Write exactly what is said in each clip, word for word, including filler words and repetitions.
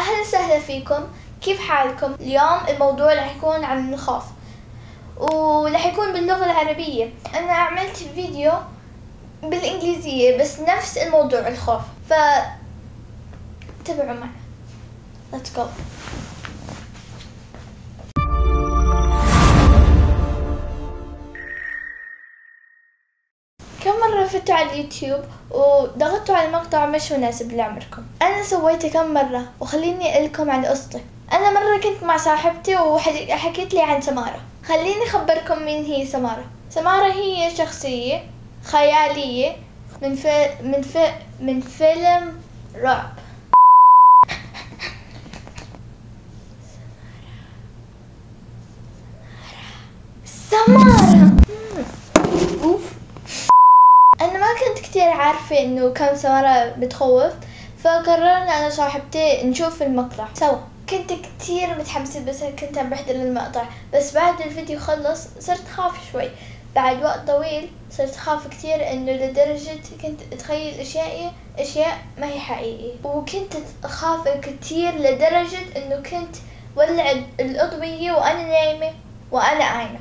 أهلا وسهلا فيكم. كيف حالكم؟ اليوم الموضوع رح يكون عن الخوف ورح يكون باللغة العربية. أنا عملت فيديو بالإنجليزية بس نفس الموضوع الخوف، ف تابعوا معي. Let's go. كم مرة فتوا على اليوتيوب وضغطوا على مقطع مش مناسب لعمركم؟ أنا سويته كم مرة وخليني أقول لكم عن قصتي. أنا مرة كنت مع صاحبتي وحكيت لي عن سمارة. خليني أخبركم مين هي سمارة. سمارة هي شخصية خيالية من في من في من فيلم رعب. سمارة. أوف. أنا ما كنت كتير عارفة إنه كم سمارة بتخوف، فقررنا أنا وصاحبتي نشوف المقطع سوا. كنت كتير متحمسة بس كنت عم بحضر المقطع، بس بعد الفيديو خلص صرت خاف شوي. بعد وقت طويل صرت خاف كتير إنه لدرجة كنت أتخيل أشياء أشياء ما هي حقيقية، وكنت أخاف كتير لدرجة إنه كنت ولع الأضوية وأنا نايمة وأنا قايمة.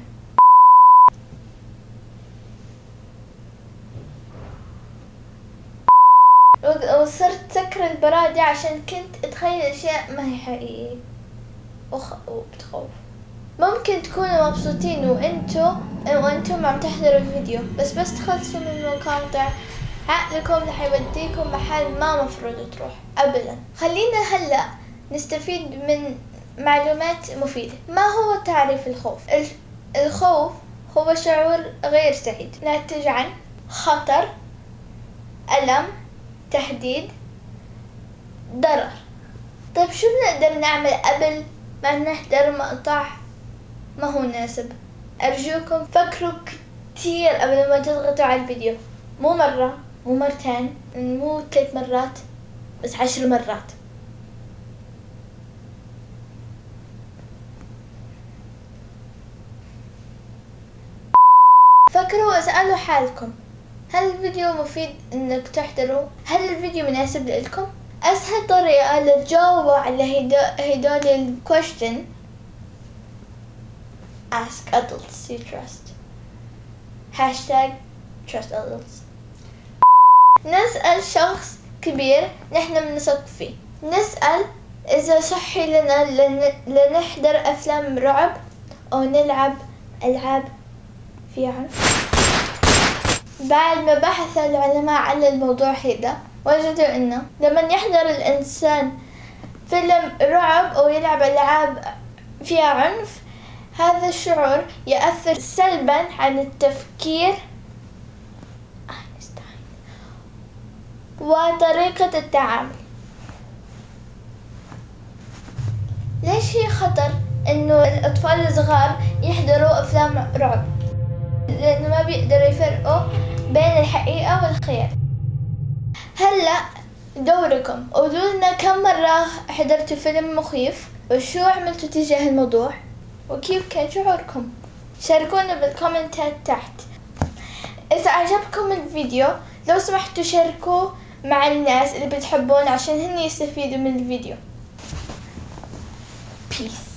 وصرت سكر البرادة عشان كنت اتخيل اشياء ما هي حقيقية وخ... وبتخوف. ممكن تكونوا مبسوطين وانتو وانتم عم تحضروا الفيديو، بس بس تخلصوا من المقاطع عقلكم رح يوديكم محل ما مفروض تروح ابدا. خلينا هلا نستفيد من معلومات مفيدة. ما هو تعريف الخوف؟ الخوف هو شعور غير سعيد ناتج عن خطر، ألم، تهديد، ضرر. طيب شو بنقدر نعمل قبل ما نحضر مقطع ما هو مناسب؟ أرجوكم فكروا كتير قبل ما تضغطوا على الفيديو. مو مرة، مو مرتين، مو ثلاث مرات، بس عشر مرات. فكروا واسألوا حالكم، هل الفيديو مفيد انك تحضروا؟ هل الفيديو مناسب لكم؟ اسهل طريقة لتجاوبوا على هدول الكويشن ask adults you trust. hashtag trust adults. نسأل شخص كبير نحن بنثق فيه. نسأل اذا صحي لنا لنحضر افلام رعب او نلعب العاب فيها عنف. بعد ما بحث العلماء على الموضوع هذا وجدوا انه لما يحضر الانسان فيلم رعب او يلعب العاب فيها عنف، هذا الشعور يؤثر سلبا على التفكير وطريقة التعامل. ليش هي خطر انه الاطفال الصغار يحضروا افلام رعب؟ لأنه ما بيقدروا يفرقوا بين الحقيقة والخيال. هلأ دوركم، قولوا لنا كم مرة حضرتوا فيلم مخيف وشو عملتوا تجاه الموضوع وكيف كان شعوركم. شاركونا بالكومنتات تحت. إذا عجبكم الفيديو لو سمحتوا شاركوه مع الناس اللي بتحبون عشان هن يستفيدوا من الفيديو. Peace.